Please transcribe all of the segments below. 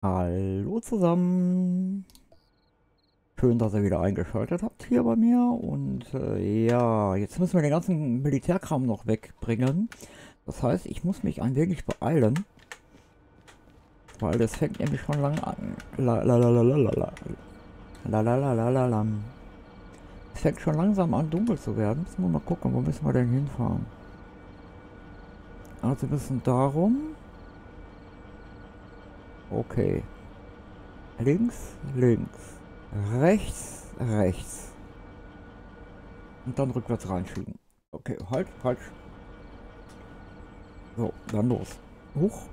Hallo zusammen. Schön, dass ihr wieder eingeschaltet habt hier bei mir. Und ja, jetzt müssen wir den ganzen Militärkram noch wegbringen. Das heißt, ich muss mich ein wenig beeilen, weil das fängt nämlich schon lang an. Lam. Es fängt schon langsam an, dunkel zu werden. Müssen wir mal gucken, wo müssen wir denn hinfahren? Also wir müssen darum. Okay. Links, links. Rechts, rechts. Und dann rückwärts reinschieben. Okay, halt, falsch. So, dann los. Hoch.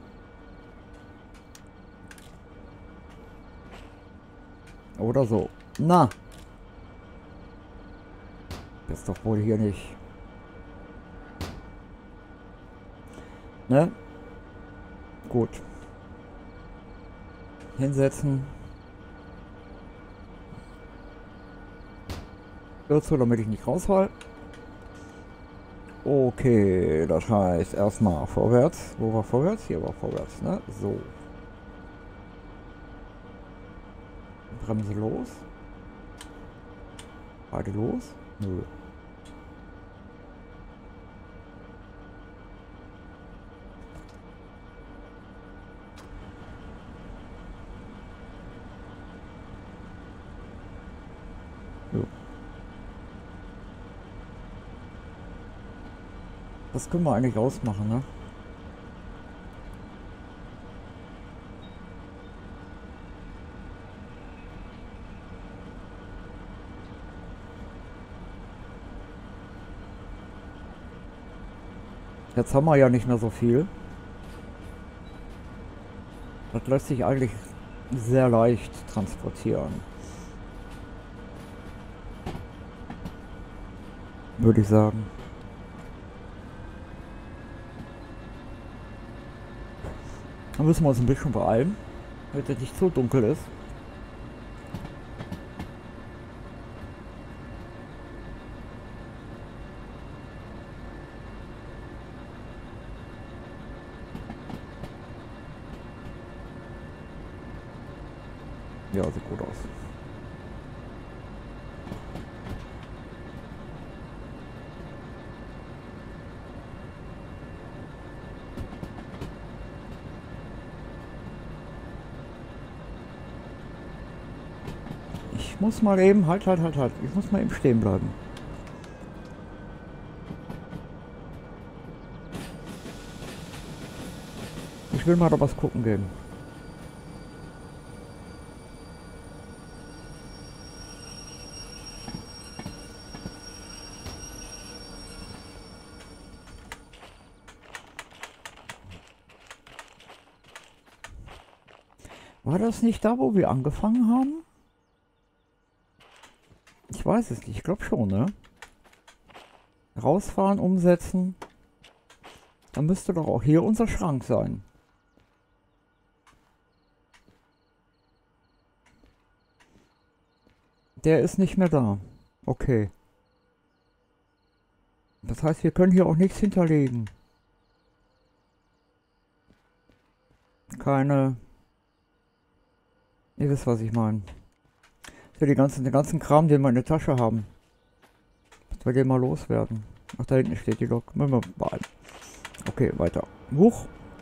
Oder so. Na. Das ist doch wohl hier nicht. Ne? Gut. Hinsetzen. Dazu, damit ich nicht rausfall. Okay, das heißt erstmal vorwärts. Wo war vorwärts? Hier war vorwärts, ne? So. Bremse los. Beide los? Nö. Jo. Das können wir eigentlich ausmachen, ne? Jetzt haben wir ja nicht mehr so viel. Das lässt sich eigentlich sehr leicht transportieren. Würde ich sagen. Dann müssen wir uns ein bisschen beeilen, damit es nicht zu dunkel ist. Ja, sieht gut aus. Ich muss mal eben, halt. Ich muss mal eben stehen bleiben. Ich will mal da was gucken gehen. War das nicht da, wo wir angefangen haben? Ich weiß es nicht, ich glaube schon, ne? Rausfahren, umsetzen. Dann müsste doch auch hier unser Schrank sein. Der ist nicht mehr da. Okay. Das heißt, wir können hier auch nichts hinterlegen. Keine... Ihr wisst, was ich meine. Für den ganzen Kram, den wir in der Tasche haben. Dass wir den mal loswerden. Ach, da hinten steht die Lok. Müssen wir beeilen. Okay, weiter. Huch.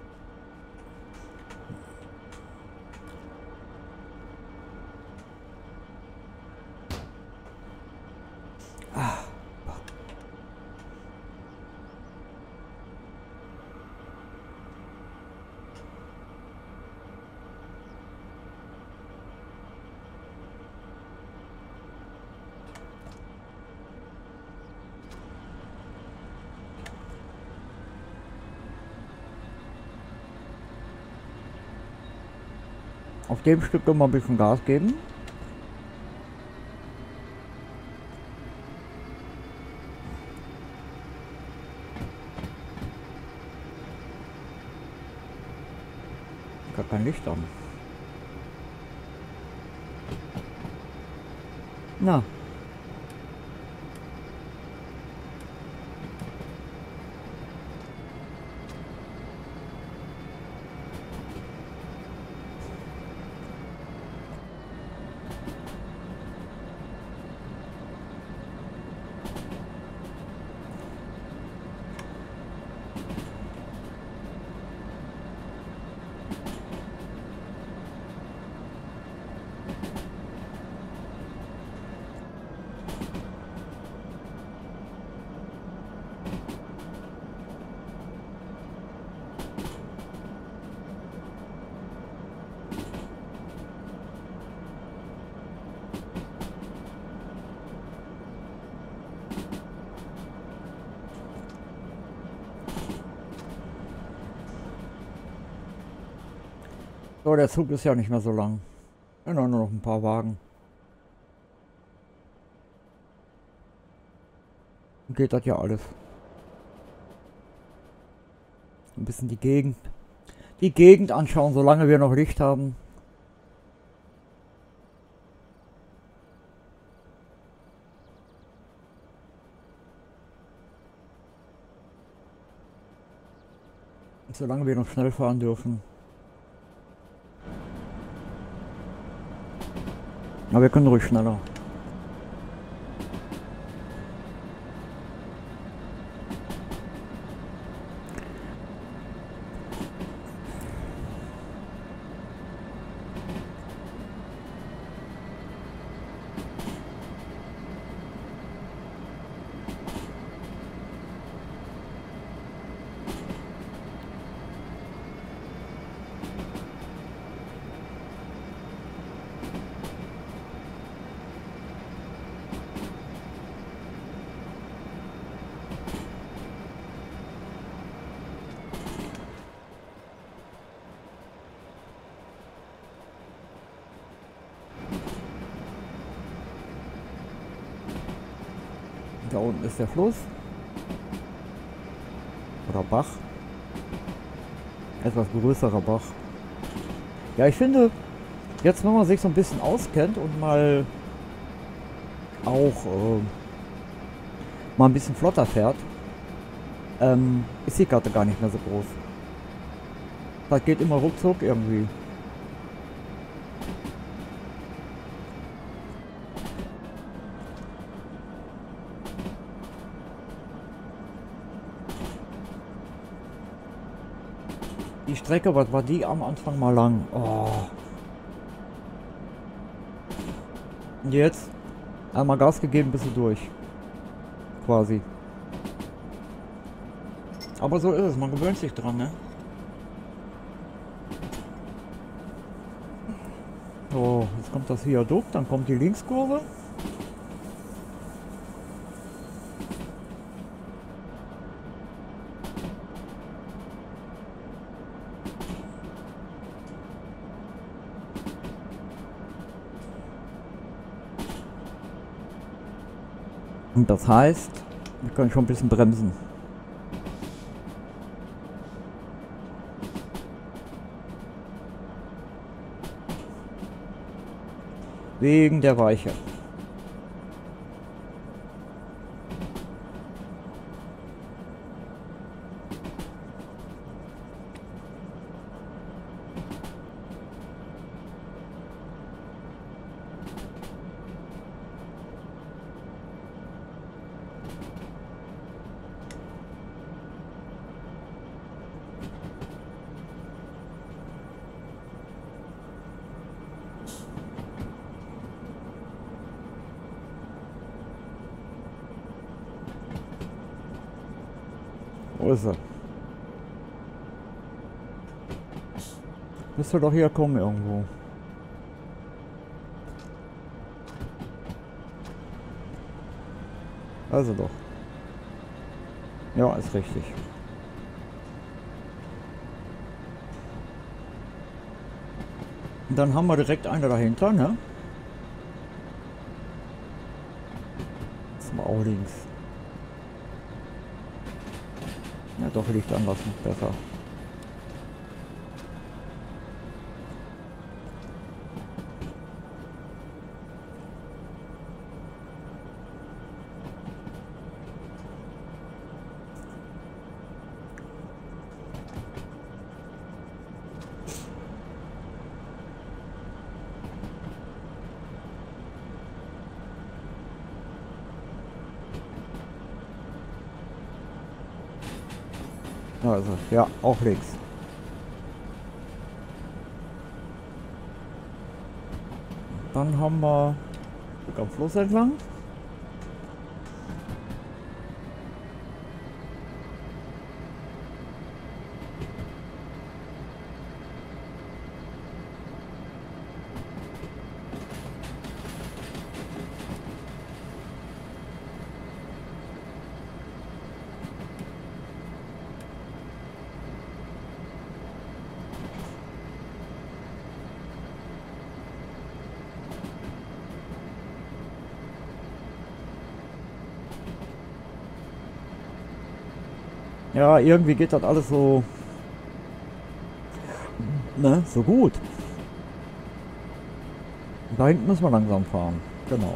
Auf dem Stück noch mal ein bisschen Gas geben. Gar kein Licht an. Na. So, der Zug ist ja nicht mehr so lang. Ja, nur noch ein paar Wagen. Geht das ja alles. Ein bisschen die Gegend anschauen, solange wir noch Licht haben. Solange wir noch schnell fahren dürfen. Aber wir können ruhig schneller. Da unten ist der Fluss. Oder Bach. Etwas größerer Bach. Ja, ich finde, jetzt wenn man sich so ein bisschen auskennt und mal auch mal ein bisschen flotter fährt, ist die Karte gar nicht mehr so groß. Das geht immer ruckzuck irgendwie. Die Strecke, was war die am Anfang mal lang? Oh. Und jetzt einmal Gas gegeben, bist du durch. Quasi. Aber so ist es, man gewöhnt sich dran, ne? So, jetzt kommt das Viadukt, dann kommt die Linkskurve. Und das heißt, wir können schon ein bisschen bremsen. Wegen der Weiche. Wo ist er? Müsste doch hier kommen irgendwo. Also doch. Ja, ist richtig. Und dann haben wir direkt eine dahinter, ne? Das ist mal auch links. Ja, doch, Licht anlassen, besser. Also, ja, auch links. Dann haben wir am Fluss entlang. Ja, irgendwie geht das alles so, ne, so gut. Da hinten müssen wir langsam fahren. Genau.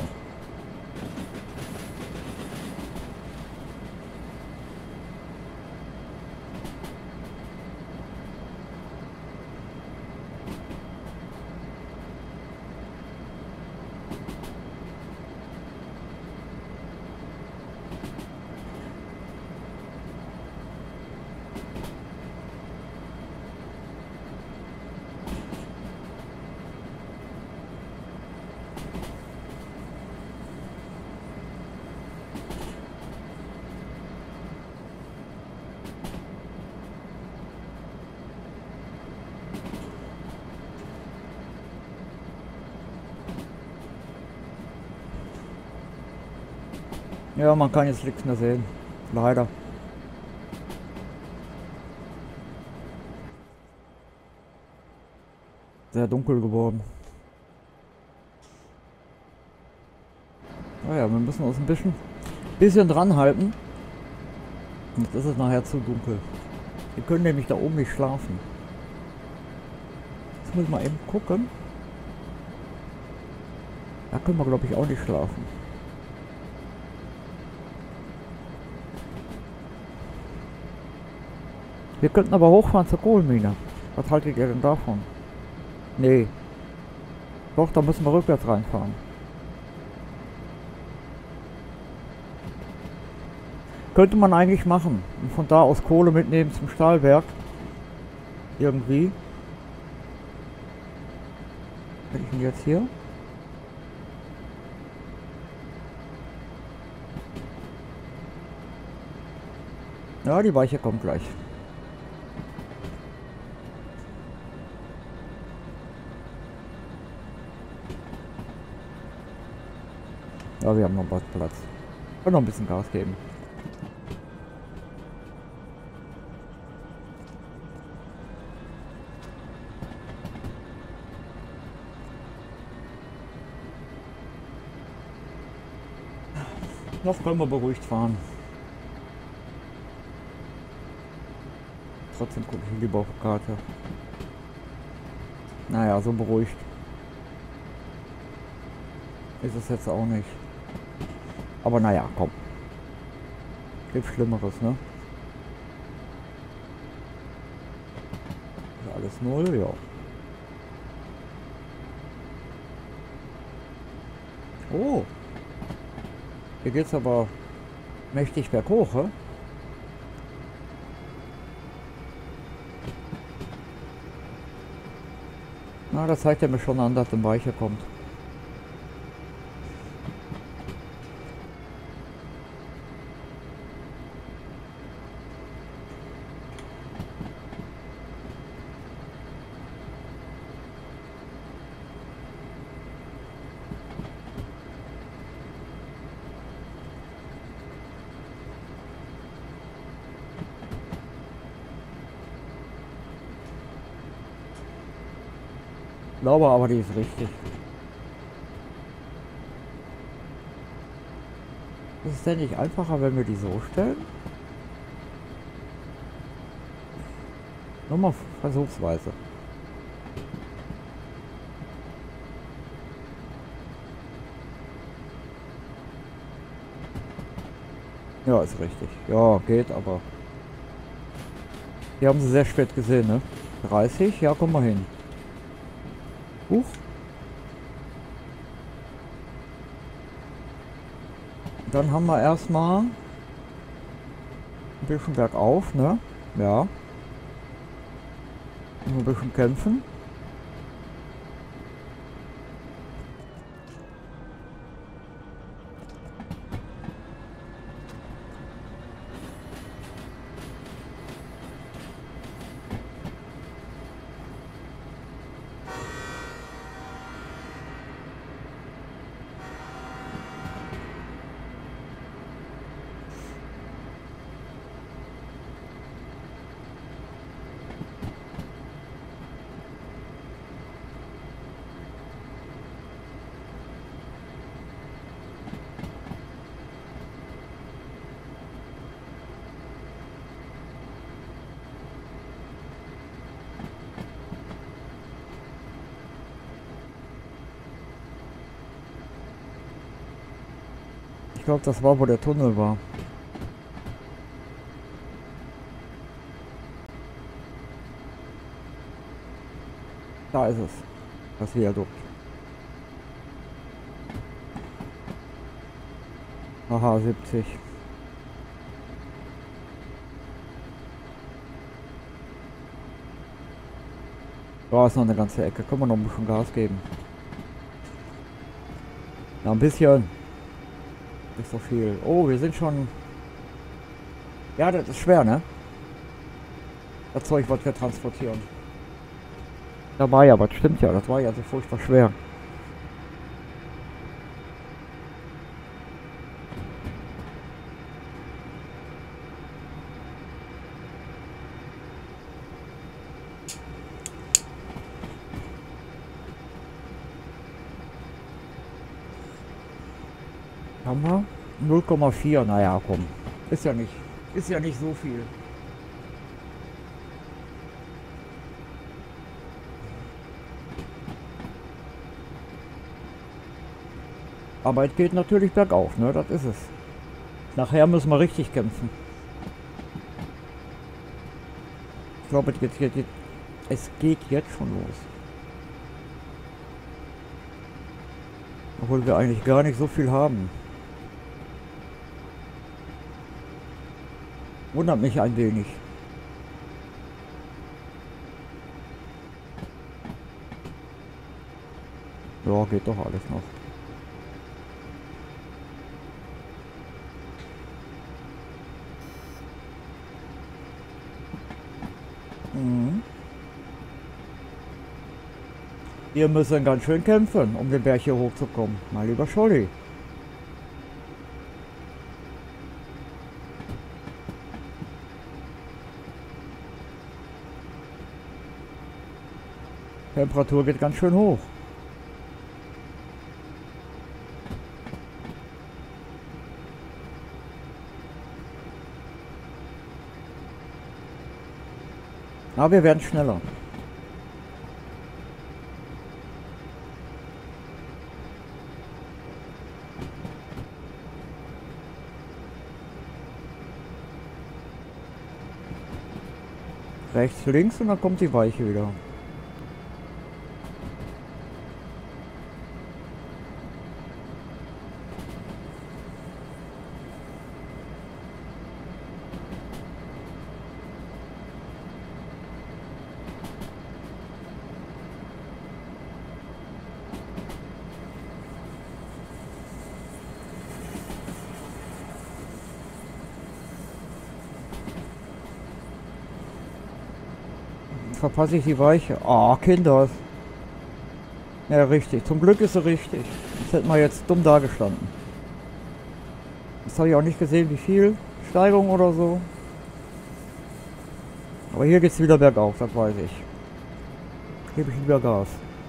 Ja, man kann jetzt nichts mehr sehen. Leider. Sehr dunkel geworden. Naja, wir müssen uns ein bisschen dran halten. Sonst ist es nachher zu dunkel. Wir können nämlich da oben nicht schlafen. Jetzt muss ich mal eben gucken. Da können wir, glaube ich, auch nicht schlafen. Wir könnten aber hochfahren zur Kohlenmine. Was haltet ihr denn davon? Nee. Doch, da müssen wir rückwärts reinfahren. Könnte man eigentlich machen. Und von da aus Kohle mitnehmen zum Stahlwerk. Irgendwie. Bin ich denn jetzt hier? Ja, die Weiche kommt gleich. Ja, wir haben noch was Platz. Und noch ein bisschen Gas geben. Noch können wir beruhigt fahren. Trotzdem gucke ich lieber auf die Karte. Naja, so beruhigt ist es jetzt auch nicht. Aber naja, komm. Gibt Schlimmeres, ne? Ist alles null, ja. Oh. Hier geht's aber mächtig berghoch, hä? Na, das zeigt er mir schon an, dass ein Weiche kommt. Ich glaube aber, die ist richtig. Ist es denn nicht einfacher, wenn wir die so stellen? Nur mal versuchsweise. Ja, ist richtig. Ja, geht, aber... Die haben sie sehr spät gesehen, ne? 30? Ja, komm mal hin. Huch. Dann haben wir erstmal ein bisschen bergauf, ne? Ja. Nur ein bisschen kämpfen. glaube, das war, wo der Tunnel war. Da ist es. Das Viadukt. Aha, 70. Da ist noch eine ganze Ecke. Können wir noch ein bisschen Gas geben. Ja, ein bisschen. Nicht so viel. Oh, wir sind schon... Ja, das ist schwer, ne? Das Zeug, was wir transportieren. Da war ja, was stimmt ja. Das war ja so furchtbar schwer. Haben wir? 0,4, naja, komm. Ist ja nicht so viel. Aber es geht natürlich bergauf, ne? Das ist es. Nachher müssen wir richtig kämpfen. Ich glaube, es geht jetzt schon los. Obwohl wir eigentlich gar nicht so viel haben. Wundert mich ein wenig. Ja, geht doch alles noch. Mhm. Wir müssen ganz schön kämpfen, um den Berg hier hochzukommen. Mein lieber Scholli. Temperatur geht ganz schön hoch. Aber wir werden schneller. Rechts, links und dann kommt die Weiche wieder. Verpasse ich die Weiche. Ah, Kinder. Ja, richtig. Zum Glück ist sie richtig. Das hätten wir jetzt dumm dagestanden. Das habe ich auch nicht gesehen, wie viel Steigung oder so. Aber hier geht es wieder bergauf, das weiß ich. Gebe ich lieber Gas.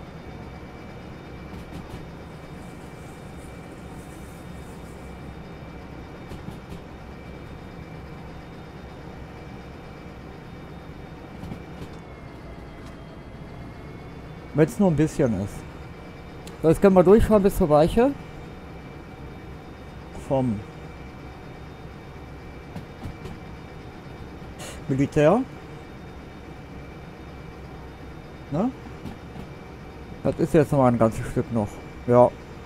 Wenn es nur ein bisschen ist. So, jetzt können wir durchfahren bis zur Weiche. Vom Militär. Ne? Das ist jetzt noch ein ganzes Stück noch. Ja.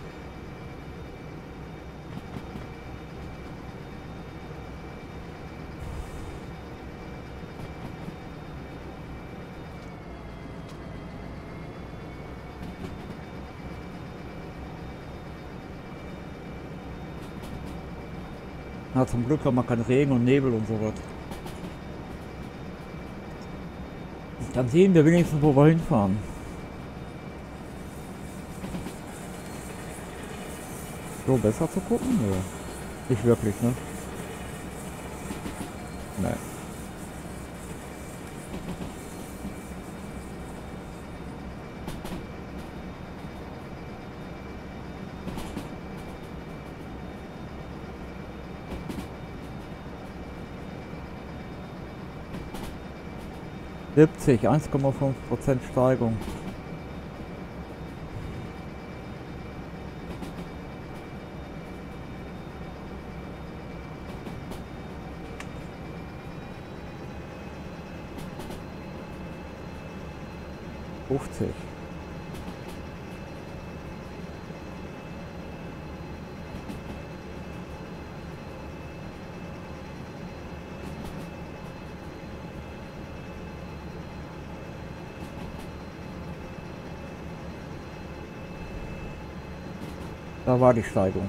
Na, zum Glück haben wir keinen Regen und Nebel und sowas. Dann sehen wir wenigstens, wo wir hinfahren. So, besser zu gucken? Nö. Nicht wirklich, ne? Nein. (70), 1,5% Steigung. 50. Da war die Steigung.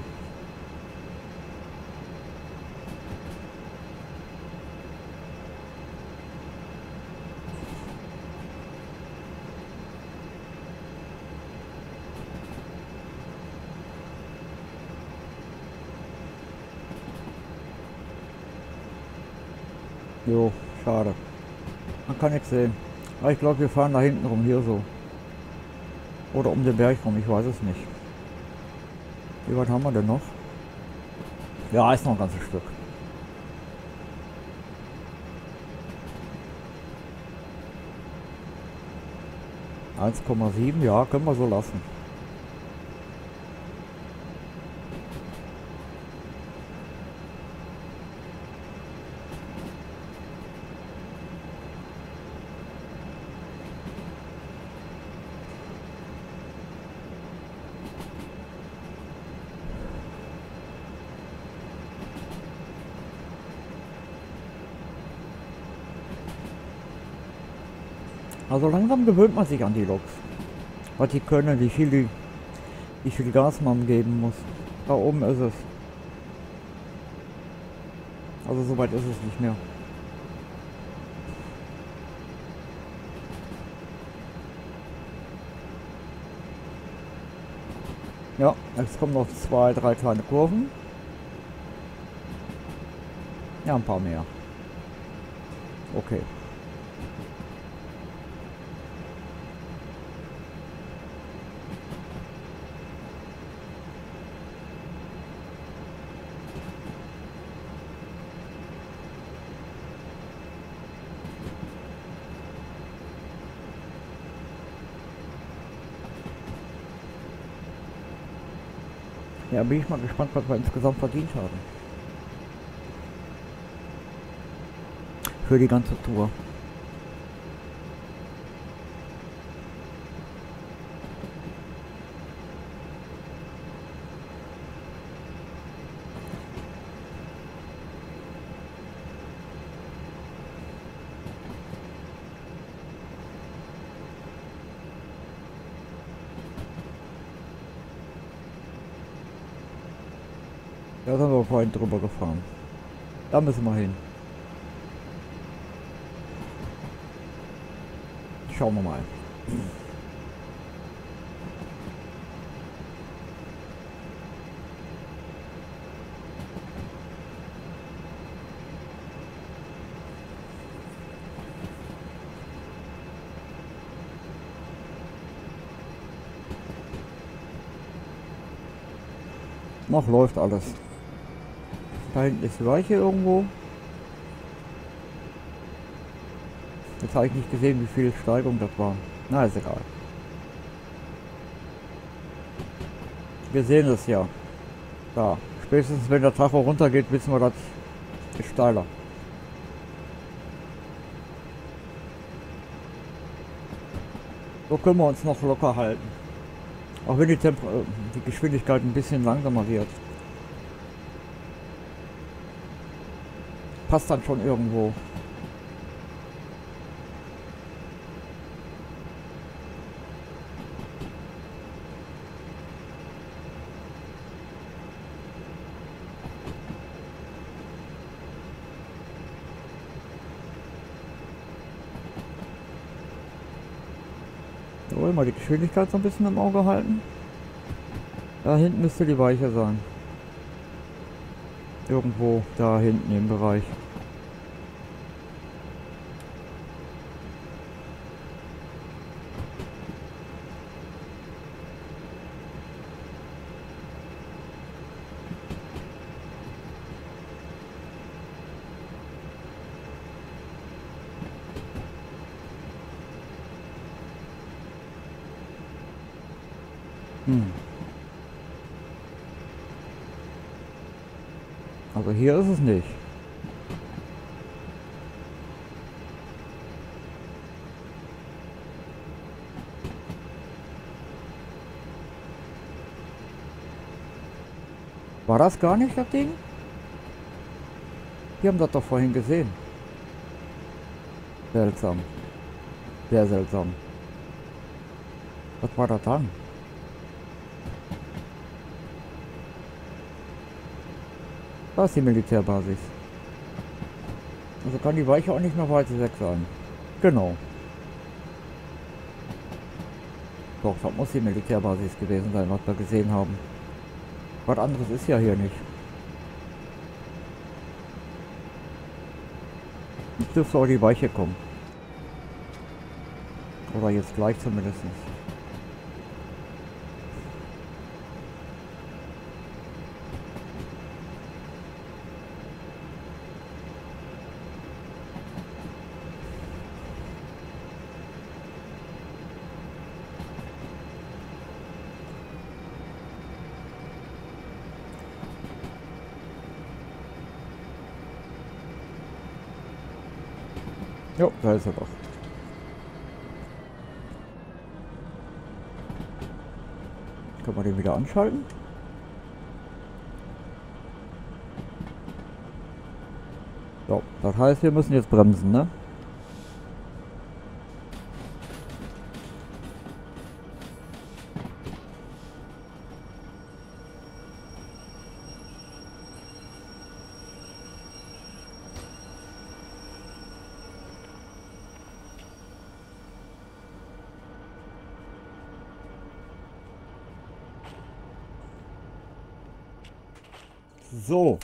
Jo, schade. Man kann nichts sehen. Aber ich glaube, wir fahren da hinten rum, hier so. Oder um den Berg rum, ich weiß es nicht. Wie weit haben wir denn noch? Ja, ist noch ein ganzes Stück. 1,7, ja, können wir so lassen. Also langsam gewöhnt man sich an die Loks. Was die können, wie viel Gas man geben muss. Da oben ist es. Also so weit ist es nicht mehr. Ja, jetzt kommen noch 2, 3 kleine Kurven. Ja, ein paar mehr. Okay. Ja, bin ich mal gespannt, was wir insgesamt verdient haben. Für die ganze Tour. Da sind wir vorhin drüber gefahren. Da müssen wir hin. Schauen wir mal. Noch läuft alles. Da hinten ist die Weiche irgendwo. Jetzt habe ich nicht gesehen, wie viel Steigung das war. Na, ist egal. Wir sehen es ja. Da. Spätestens wenn der Tacho runtergeht, wissen wir, das ist steiler. So können wir uns noch locker halten. Auch wenn die Geschwindigkeit ein bisschen langsamer wird. Passt dann schon irgendwo. So, immer die Geschwindigkeit so ein bisschen im Auge halten. Da hinten müsste die Weiche sein. Irgendwo da hinten im Bereich. Also hier ist es nicht. War das gar nicht das Ding? Wir haben das doch vorhin gesehen. Seltsam. Sehr seltsam. Was war das dann? Da ist die Militärbasis. Also kann die Weiche auch nicht mehr weiter weg sein. Genau. Doch, das muss die Militärbasis gewesen sein, was wir gesehen haben. Was anderes ist ja hier nicht. Jetzt dürfte auch die Weiche kommen. Oder jetzt gleich zumindest. Jo, da ist er doch. Können wir den wieder anschalten? So, das heißt, wir müssen jetzt bremsen, ne? So.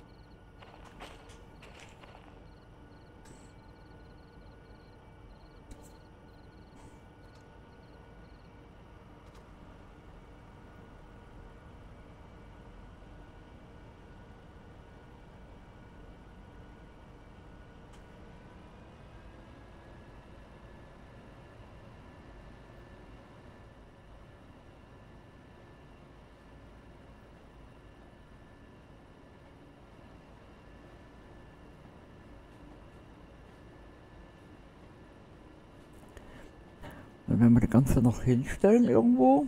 Dann werden wir das Ganze noch hinstellen irgendwo.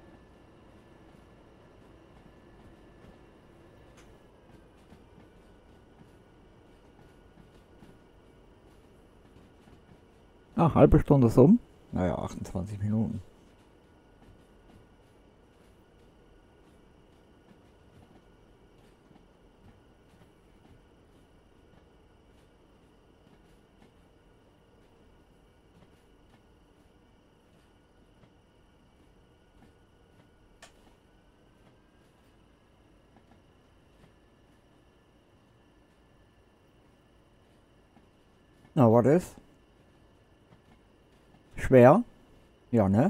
Ah, halbe Stunde ist um. Naja, 28 Minuten. Na, was ist? Schwer? Ja, ne?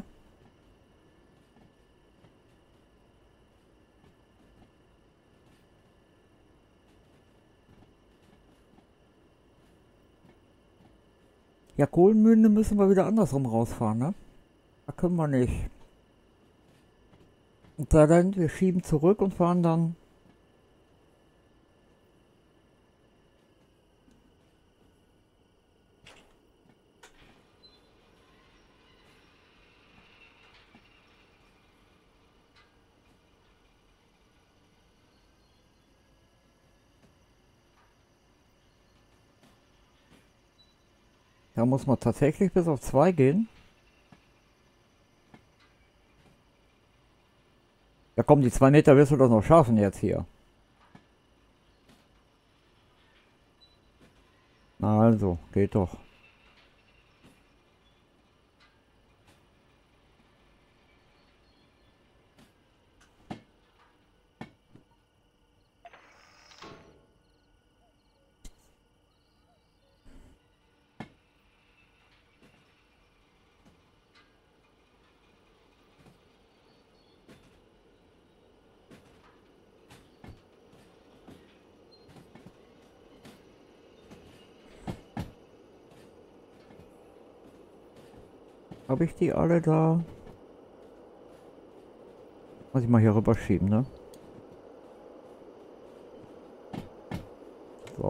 Ja, Kohlenmühlen müssen wir wieder andersrum rausfahren, ne? Da können wir nicht. Und dann, wir schieben zurück und fahren dann. Da muss man tatsächlich bis auf 2 gehen. Ja komm, die 2 Meter wirst du doch noch schaffen jetzt hier. Na also, geht doch. Habe ich die alle da? Muss ich mal hier rüber schieben, ne? So.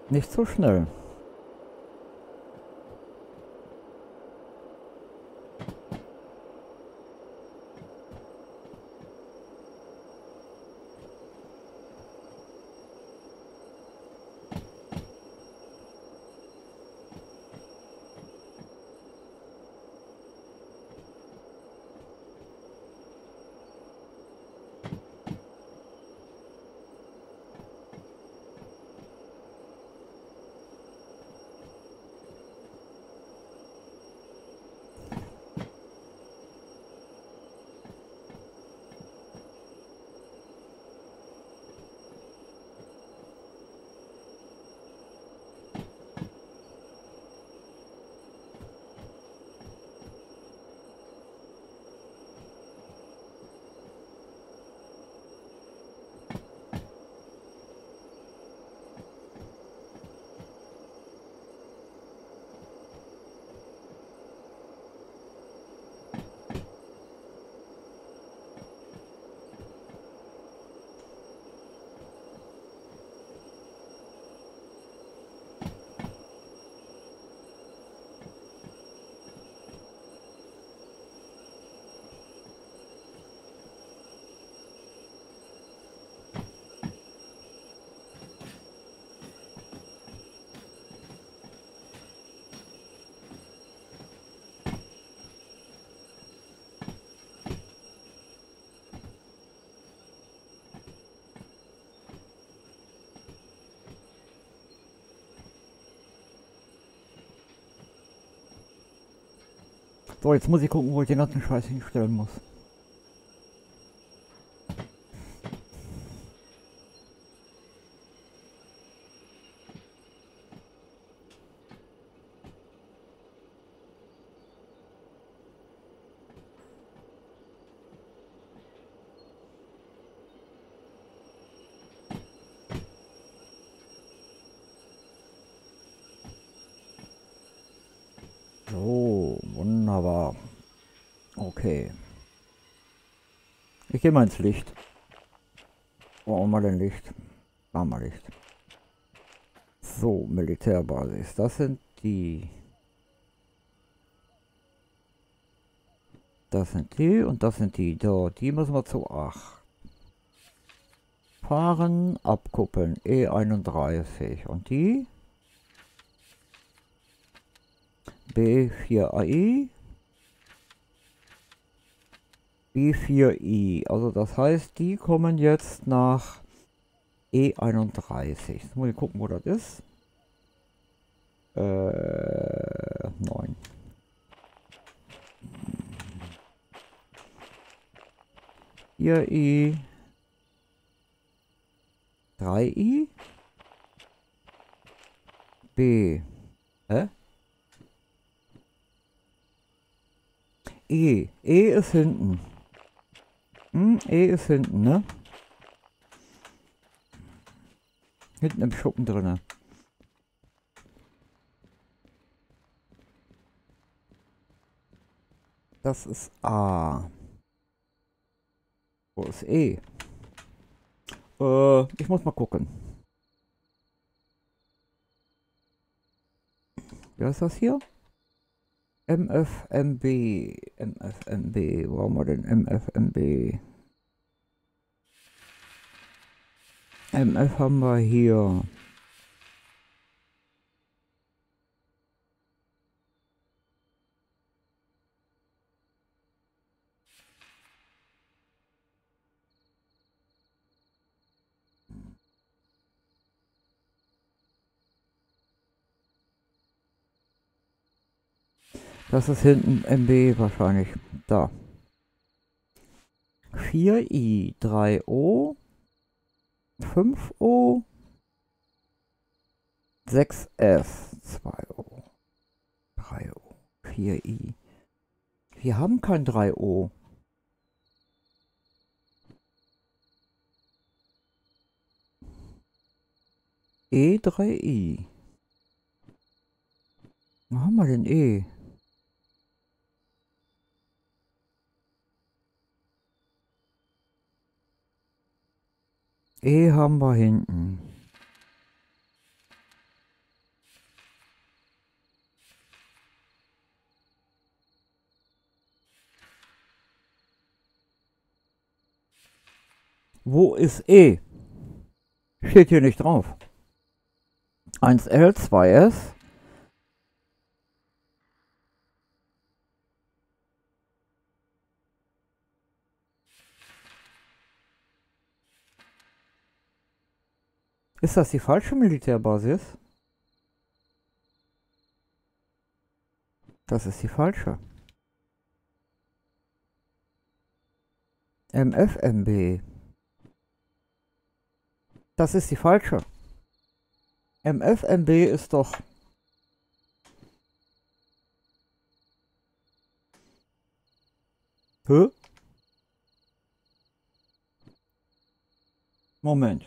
Nicht so schnell. So, jetzt muss ich gucken, wo ich den ganzen Scheiß hinstellen muss. So, wunderbar. Okay. Ich gehe mal ins Licht. Oh, mal ein Licht. Machen wir Licht. So, Militärbasis. Das sind die. Das sind die und das sind die. So, die müssen wir zu 8. Fahren, abkuppeln. E31. Und die? B4AI. B4I. Also das heißt, die kommen jetzt nach E31. Jetzt muss ich gucken, wo das ist. 9. Hier I. 3I. B. Hä? E. E ist hinten. E ist hinten, ne? Hinten im Schuppen drinne. Das ist A. Wo ist E? Ich muss mal gucken. Wie heißt das hier? MFMB. MFMB. Wo haben wir denn MFMB? MF haben wir hier. Das ist hinten MB wahrscheinlich. Da. 4i, 3O, 5O, 6F, 2O, 3O, 4i. Wir haben kein 3O. E3i. Wo haben wir denn E? E haben wir hinten. Wo ist E? Steht hier nicht drauf. 1L, 2S. Ist das die falsche Militärbasis? Das ist die falsche. MFMB. Das ist die falsche. MFMB ist doch... Hä? Moment.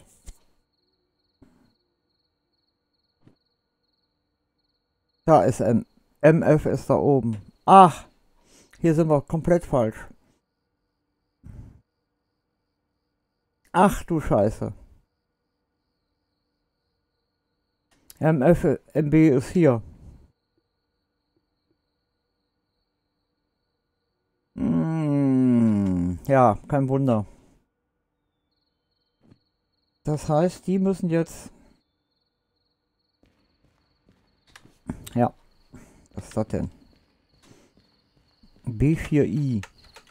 Da ist MF ist da oben. Ach, hier sind wir komplett falsch. Ach du Scheiße. MFMB ist hier. Ja, kein Wunder. Das heißt, die müssen jetzt... Ja, was ist das denn? B4I.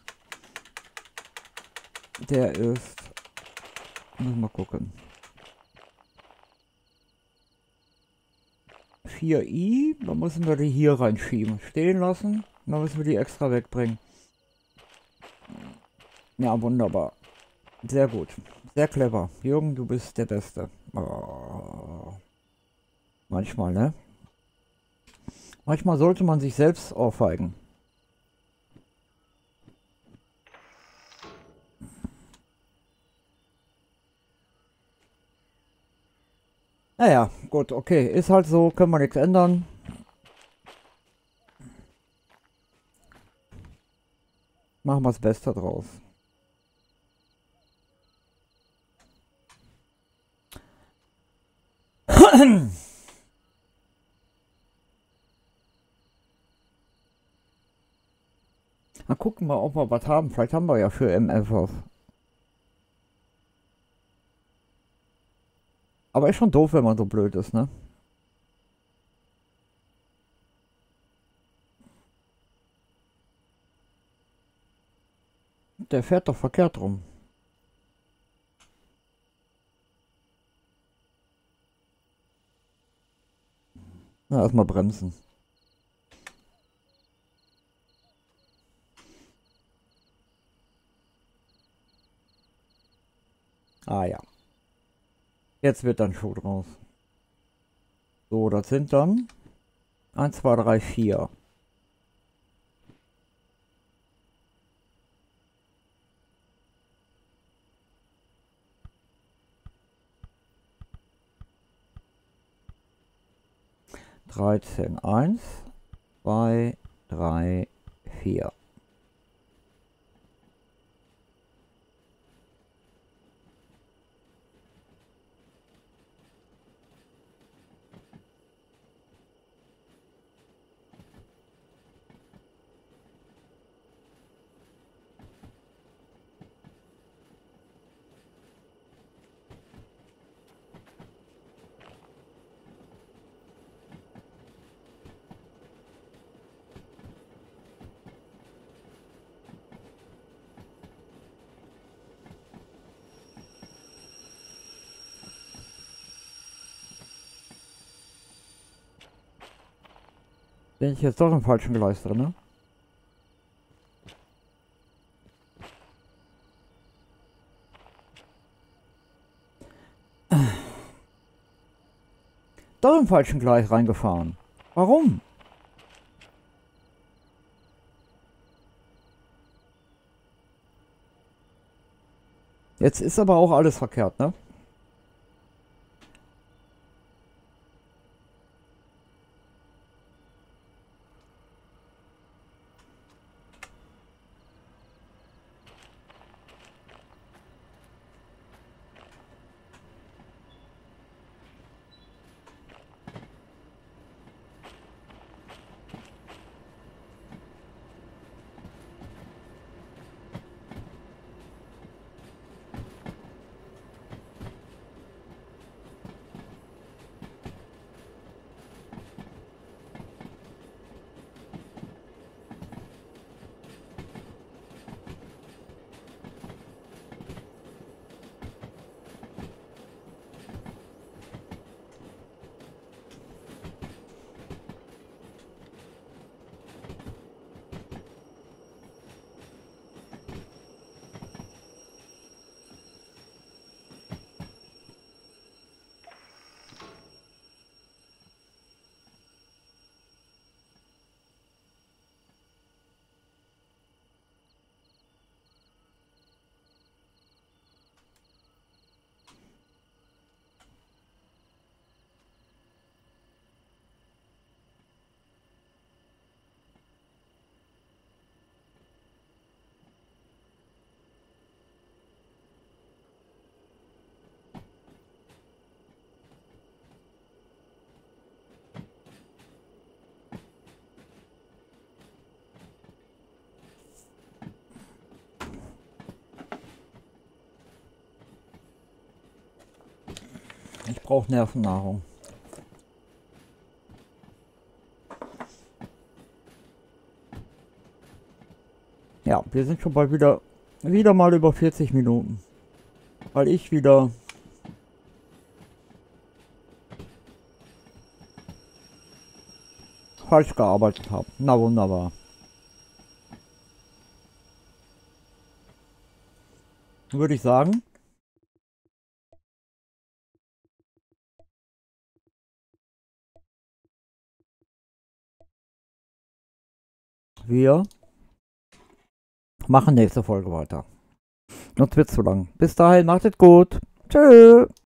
Der ist... Mal gucken. 4i, dann müssen wir die hier reinschieben. Stehen lassen, dann müssen wir die extra wegbringen. Ja, wunderbar. Sehr gut. Sehr clever. Jürgen, du bist der Beste. Oh. Manchmal, ne? Manchmal sollte man sich selbst ohrfeigen. Naja, gut, okay. Ist halt so, können wir nichts ändern. Machen wir das Beste draus. Mal gucken wir, ob wir was haben. Vielleicht haben wir ja für MF was. Aber ist schon doof, wenn man so blöd ist, ne? Der fährt doch verkehrt rum. Na, erstmal bremsen. Ah ja. Jetzt wird dann Schuh draus. So, das sind dann 1, 2, 3, 4. Dreizehn, 1, 2, 3, 4. Bin ich jetzt doch im falschen Gleis drin, ne? Doch im falschen Gleis reingefahren. Warum? Jetzt ist aber auch alles verkehrt, ne? Ich brauche Nervennahrung. Ja, wir sind schon bald wieder mal über 40 Minuten. Weil ich wieder falsch gearbeitet habe. Na wunderbar. Würde ich sagen. Wir machen nächste Folge weiter. Sonst wird's zu lang. Bis dahin, macht es gut. Tschüss.